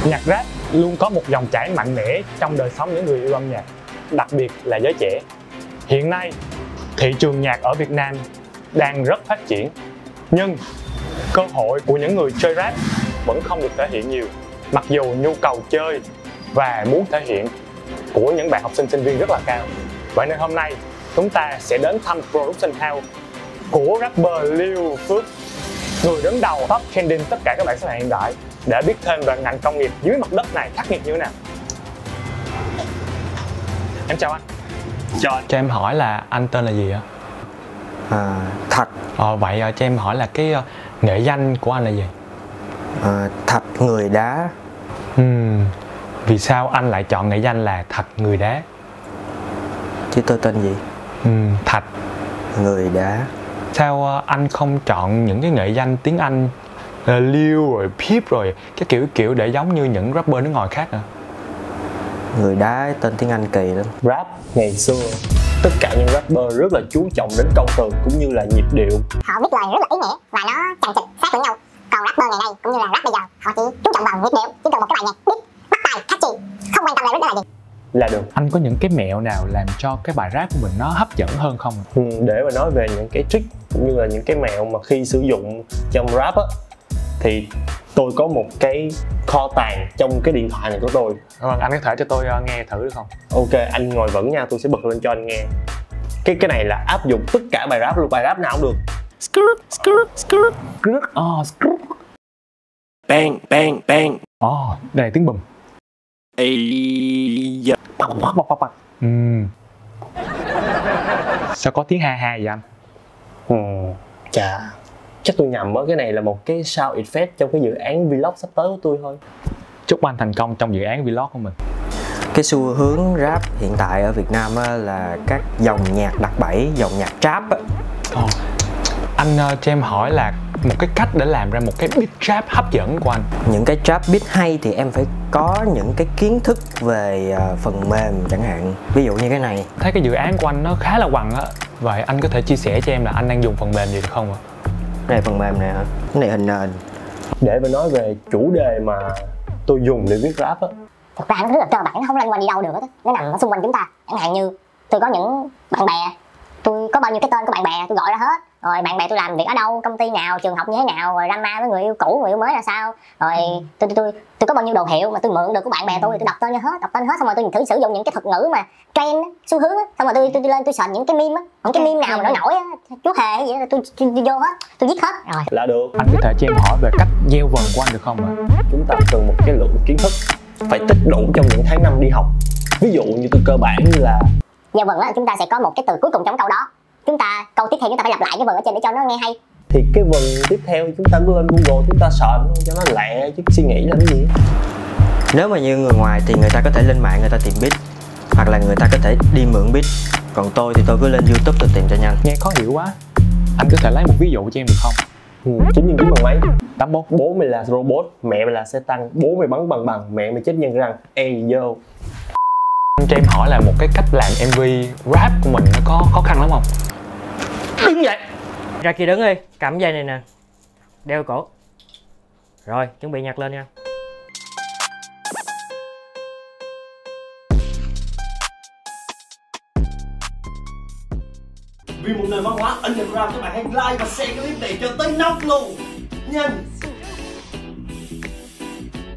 Nhạc rap luôn có một dòng chảy mạnh mẽ trong đời sống những người yêu âm nhạc, đặc biệt là giới trẻ. Hiện nay, thị trường nhạc ở Việt Nam đang rất phát triển, nhưng cơ hội của những người chơi rap vẫn không được thể hiện nhiều. Mặc dù nhu cầu chơi và muốn thể hiện của những bạn học sinh sinh viên rất là cao. Vậy nên hôm nay chúng ta sẽ đến thăm Production House của rapper Liêu Phước, người đứng đầu top trending tất cả các bảng xếp hạng hiện đại, để biết thêm về ngành công nghiệp dưới mặt đất này khắc nghiệt như thế nào. Em chào anh. Chào anh. Cho em hỏi là anh tên là gì ạ? Thạch. Vậy cho em hỏi là cái nghệ danh của anh là gì? Thạch Người Đá. Vì sao anh lại chọn nghệ danh là Thạch Người Đá? Chứ tôi tên gì? Thạch Người Đá. Sao anh không chọn những cái nghệ danh tiếng Anh Liêu rồi Pip rồi cái kiểu để giống như những rapper nước ngoài khác à? Người Đá tên tiếng Anh kỳ lắm. Rap ngày xưa, tất cả những rapper rất là chú trọng đến câu từ cũng như là nhịp điệu. Họ viết lời rất là ý nghĩa và nó chằng chịt sát với nhau. Còn rapper ngày nay cũng như là rap bây giờ, họ chỉ chú trọng vào nhịp điệu, chỉ cần một cái bài nhạc beat bắt tai catchy, không quan tâm lời đó là gì là được. Anh có những cái mẹo nào làm cho cái bài rap của mình nó hấp dẫn hơn không? Để mà nói về những cái trick cũng như là những cái mẹo mà khi sử dụng trong rap á, thì tôi có một cái kho tàng trong cái điện thoại này của tôi. Anh có thể cho tôi nghe thử được không? Ok, anh ngồi vững nha, tôi sẽ bật lên cho anh nghe. Cái này là áp dụng tất cả bài rap luôn, bài rap nào cũng được. Bang bang bang. Đây là tiếng bùm. Sao có tiếng ha ha vậy anh? Chà, chắc tôi nhầm á, cái này là một cái sound effect trong cái dự án vlog sắp tới của tôi thôi. Chúc anh thành công trong dự án vlog của mình. Cái xu hướng rap hiện tại ở Việt Nam á, là các dòng nhạc đặc bẫy, dòng nhạc trap á. Anh cho em hỏi là một cái cách để làm ra một cái beat trap hấp dẫn của anh. Những cái trap beat hay thì em phải có những cái kiến thức về phần mềm chẳng hạn. Ví dụ như cái này. Thấy cái dự án của anh nó khá là quằn á. Vậy anh có thể chia sẻ cho em là anh đang dùng phần mềm gì được không ạ? Cái này phần mềm này hả? Cái này hình nền. Để mà nói về chủ đề mà tôi dùng để viết rap á, thực ra nó rất là cơ bản, nó không liên quan đi đâu được hết, nó nằm ở xung quanh chúng ta. Chẳng hạn như tôi có những bạn bè, tôi có bao nhiêu cái tên của bạn bè tôi gọi ra hết, rồi bạn bè tôi làm việc ở đâu, công ty nào, trường học như thế nào, rồi drama với người yêu cũ, người yêu mới là sao, rồi tôi có bao nhiêu đồ hiệu mà tôi mượn được của bạn bè tôi đọc tên cho hết, xong rồi tôi thử sử dụng những cái thuật ngữ mà trend xu hướng á, xong rồi tôi lên tôi search những cái meme á, những cái meme nào mà nổi á, chú hề hay gì đó, tôi vô hết, tôi viết hết rồi là được. Anh có thể cho em hỏi về cách gieo vần của anh được không ạ? Chúng ta cần một cái lượng kiến thức phải tích đủ trong những tháng năm đi học. Ví dụ như từ cơ bản như là gieo vần á, chúng ta sẽ có một cái từ cuối cùng trong câu đó. Chúng ta câu tiếp theo chúng ta phải lặp lại cái vần ở trên để cho nó nghe hay. Thì cái vần tiếp theo chúng ta cứ lên Google chúng ta search cho nó lẹ chứ suy nghĩ làm cái gì. Nếu mà như người ngoài thì người ta có thể lên mạng người ta tìm beat, hoặc là người ta có thể đi mượn beat. Còn tôi thì tôi cứ lên YouTube tôi tìm cho nhanh. Nghe khó hiểu quá. Anh có thể lấy một ví dụ cho em được không? 9 x 9 bằng mấy? 81. Bố mày là robot, mẹ mày là xe tăng, bố mày bắn bằng, mẹ mày chết nhân răng. Ê yo. Anh cho em hỏi là một cái cách làm MV rap của mình nó có khó khăn lắm không? Đứng dậy. Ra kia đứng đi, cầm dây này nè, đeo cổ. Rồi, chuẩn bị nhặt lên nha. Vì một nền văn hóa Instagram, các bạn hãy like và share clip này cho tới nóc luôn. Nhanh.